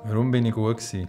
Warum bin ich gut gewesen?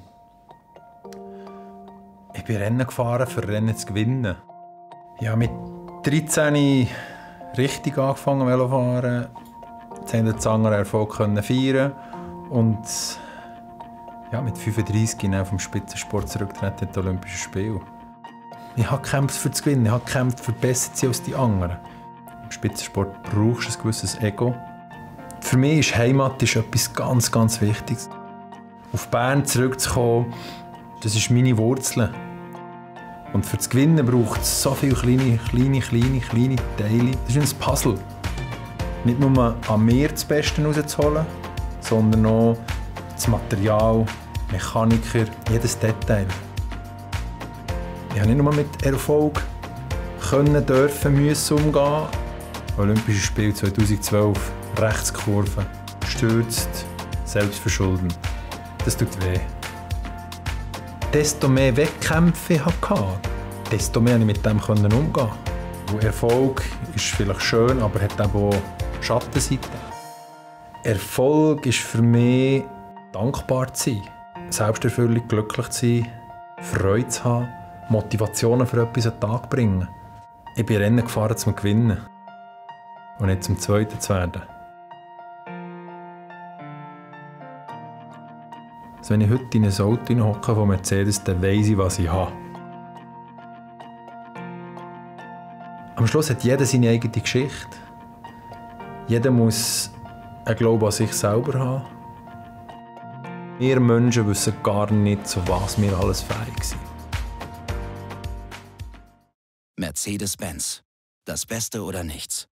Ich bin Rennen gefahren, für Rennen zu gewinnen. Ich habe mit 13 richtig angefangen Velofahren. Jetzt haben wir den anderen Erfolg feiern und ja, mit 35 bin ich vom Spitzensport zurückgetreten in die Olympischen Spiele. Ich habe gekämpft für zu gewinnen, ich habe gekämpft für besser zu sein als die anderen. Im Spitzensport brauchst du ein gewisses Ego. Für mich ist Heimat etwas ganz, ganz Wichtiges. Auf Bern zurückzukommen, das ist meine Wurzel. Und für das Gewinnen braucht es so viele kleine Teile. Das ist ein Puzzle. Nicht nur an mir das Beste rauszuholen, sondern auch das Material, Mechaniker, jedes Detail. Ich habe nicht nur mit Erfolg müssen umgehen. Olympische Spiele 2012, Rechtskurve, gestürzt, selbstverschulden. Das tut weh. Desto mehr Wettkämpfe ich hatte, desto mehr konnte ich mit dem umgehen. Und Erfolg ist vielleicht schön, aber hat eben auch Schattenseiten. Erfolg ist für mich dankbar zu sein, Selbsterfüllung, glücklich zu sein, Freude zu haben, Motivationen für etwas an den Tag zu bringen. Ich bin Rennen gefahren zum Gewinnen und nicht zum Zweiten zu werden. Also wenn ich heute in ein Auto hocke von Mercedes, dann weiss ich, was ich habe. Am Schluss hat jeder seine eigene Geschichte. Jeder muss einen Glauben an sich selber haben. Wir Menschen wissen gar nicht, zu was wir alles fähig sind. Mercedes-Benz. Das Beste oder nichts.